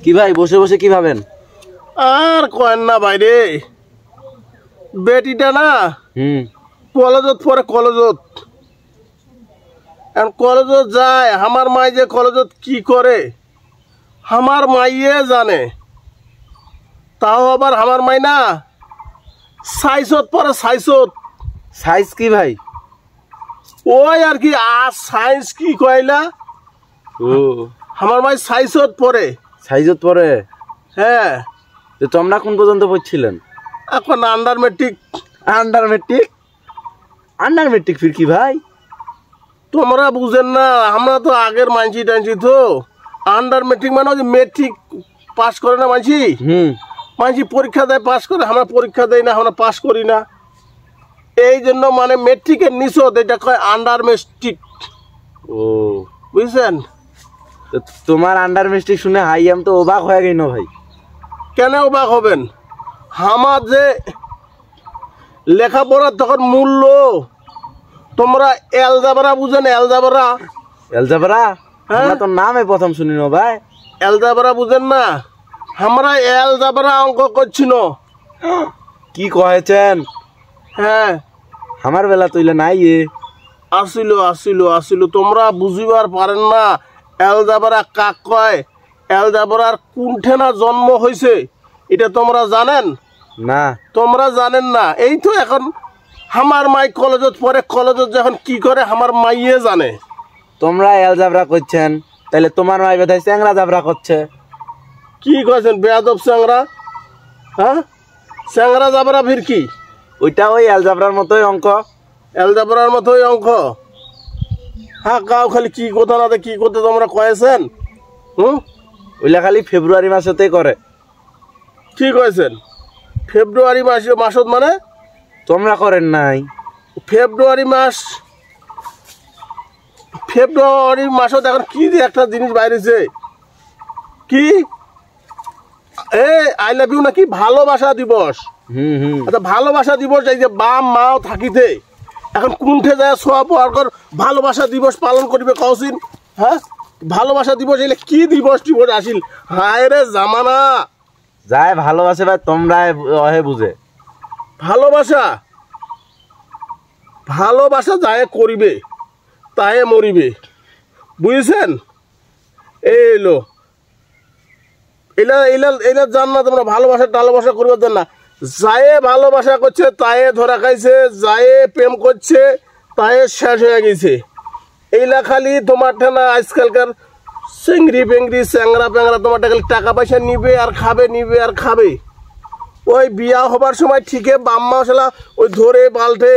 কি ভাই বসে বসে কি ভাবেন? আর কয়েন না বাইরে বেটিটা না কলেজত পরে কলেজত কলেজত যায়। আমার মাই যে কলেজত কি করে আমার মাইয়ে জানে। তাও আবার আমার মাই না সাইজত পরে সাইজত। সাইজ কি ভাই? ওই আর কি সাইন্স কি কইলা। ও আমার মাই সাইজত পরে। সাইজত পরে? হ্যাঁ। তো তোমরা কোন পর্যন্ত পড়ছিলেন? এখন under matric. Under matric? Under matric ফির কি ভাই? তোমরা বুঝেন না, আমরা তো আগের মানছি টানছি তো। আন্ডার মেট্রিক মানে ওই মেট্রিক পাস করে না মানছি। মানছি পরীক্ষা দেয় পাস করে, আমরা পরীক্ষা দেই না, আমরা পাস করি না। এই জন্য মানে মেট্রিকের নিচত এটা কয় আন্ডার মেট্রিক। ও বুঝছেন? তোমার আন্ডার মেট্রিক শুনে হাইয়াম তো অবাক হয়ে গেল ভাই। কেন অবাক হবেন? আমার যে লেখাপড়ার তখন মূল্য, তোমরা এলজাবরা বুঝেন? এলজাবরা এলজাবরা আমরা তো নামে প্রথম শুনি না ভাই। এলজাবরা বুঝেন না? আমরা এলজাবরা অঙ্ক করছিল। কি কয়েছেন? হ্যাঁ আমার বেলা তৈলে নাই এ। আসিল আসিল আসিল, তোমরা বুঝিবার পারেন না এলজাবরা কাক কয়। এলজাবরার কোনঠেনা জন্ম হয়েছে এটা তোমরা জানেন না? তোমরা জানেন না। এই তো এখন আমার মাই কলেজত পরে, কলেজত যখন কি করে আমার মাইয়ে জানে। তোমরা এলজাবরা করছেন, তাহলে তোমার মাই বোধহয় চ্যাংরা জাবরা করছে। কি কয়েছেন বেয়াদব চ্যাংরা? হ্যাঁ চ্যাংরা জাবরা ফির কি? ওইটা ওই এলজাবরার মতোই অঙ্ক। এলজাবরার মতোই অঙ্ক? হ্যাঁ কাউ খালি কি কথা না কি করতে তোমরা কয়েছেন? ওইলা খালি ফেব্রুয়ারি মাসেতেই করে। কি কয়েছেন? ফেব্রুয়ারি মাসত মানে? তোমরা করেন নাই? ফেব্রুয়ারি মাসত এখন কি যে একটা জিনিস বাইরেছে, কি আই লাভ ইউ নাকি ভালোবাসা দিবস। আচ্ছা ভালোবাসা দিবস এই যে বাম মাও থাকিতে এখন কোনঠে যায় সব ভালোবাসা দিবস পালন করিবে কওছিন? হ্যাঁ ভালোবাসা দিবস এলে কি দিবস টিবস আসিল? হায় রে জামানা যায় ভালোবাসে ভাই, তোমরা অহে বুঝে। ভালোবাসা যায় করিবে তাই মরিবে, বুঝেছেন? এলো এলা এলা এলা জান না তোমরা ভালোবাসা টালোবাসা করবে না। যায় ভালোবাসা করছে তাই ধরা খাইছে, যায় প্রেম করছে তাই শেষ হয়ে গেছে। এইলা খালি তোমার ঠানা আজকালকার চিংড়ি পেংড়ি চ্যাংরা প্যাংরা তোমার খালি টাকা পয়সা নিবে আর খাবে, নিবে আর খাবে। ওই বিয়া হবার সময় ঠিকই বাম্মা মশলা ওই ধরে পাল্টে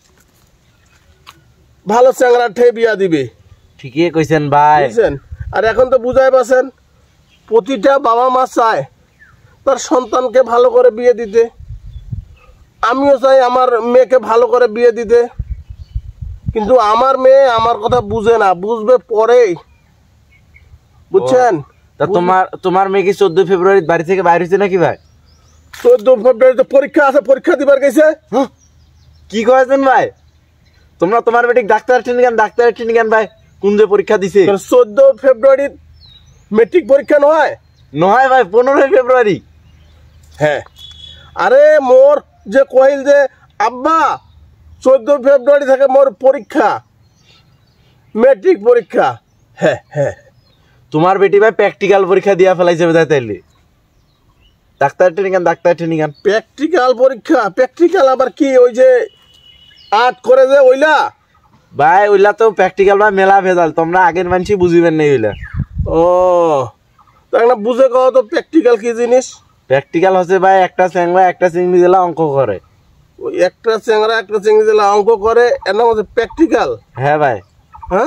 ভালো চ্যাংরা ঠে বিয়া দিবে। ঠিকই কইছেন ভাই। আর এখন তো বুঝাই পাচ্ছেন প্রতিটা বাবা মা চায় তার সন্তানকে ভালো করে বিয়ে দিতে। আমিও চাই আমার মেয়েকে ভালো করে বিয়ে দিতে, কিন্তু আমার মেয়ে আমার কথা বুঝে না, বুঝবে পরে, বুঝছেন? তা তোমার মেয়ে কি 14 ফেব্রুয়ারি বাড়ি থেকে বাইরে হয়েছে নাকি ভাই? 14 ফেব্রুয়ারিতে পরীক্ষা আছে, পরীক্ষা দিবার গেছে। কি কয়েছেন ভাই? তোমরা তোমার বেটিক ডাক্তার ট্রেনিং ভাই কোন যে পরীক্ষা দিছে? 14 ফেব্রুয়ারি মেট্রিক পরীক্ষা নয়? নয় ভাই, 15 ফেব্রুয়ারি। হ্যাঁ আরে মোর যে কইল যে আব্বা 14 ফেব্রুয়ারি থেকে মোর পরীক্ষা, মেট্রিক পরীক্ষা। হ্যাঁ হ্যাঁ তোমার বেটি ভাই প্র্যাকটিক্যাল পরীক্ষা দিয়া ফেলাইছে বোধহয়। তাইলে ডাক্তার ট্রেনিং প্র্যাকটিক্যাল পরীক্ষা? প্র্যাকটিক্যাল আবার কি ওই যে আর্ট করে যে ওইলা? ভাই ওইলা তো প্র্যাকটিক্যাল ভাই মেলা ভেজাল, তোমরা আগের মানুষই বুঝিবেন না ওইলা। ও তাই না, বুঝে কও তো প্র্যাকটিক্যাল কি জিনিস? প্র্যাকটিক্যাল হচ্ছে ভাই একটা চ্যাংরা একটা চিংড়ি দিলা অঙ্ক করে। ওই একটা চ্যাংরা একটা চিংড়ি দিলা অঙ্ক করে, এর নাম হচ্ছে প্র্যাকটিক্যাল? হ্যাঁ ভাই। হ্যাঁ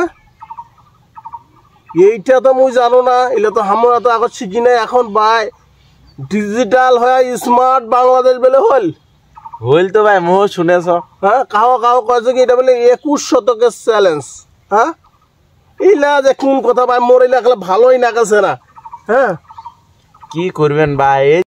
এইটা তো মুই জানো না, এগুলো তো আমরা তো আগত শিখি নাই। এখন ভাই ডিজিটাল হয়ে স্মার্ট বাংলাদেশ বলে হইল তো ভাই মোহ শুনেছ? হ্যাঁ কাহ কয়েছে কি এটা বলে 21 শতকের চ্যালেঞ্জ। হ্যাঁ এইলা যে কোন কথা ভাই, মোর এলা ভালোই না গেছে না। হ্যাঁ কি করবেন ভাই?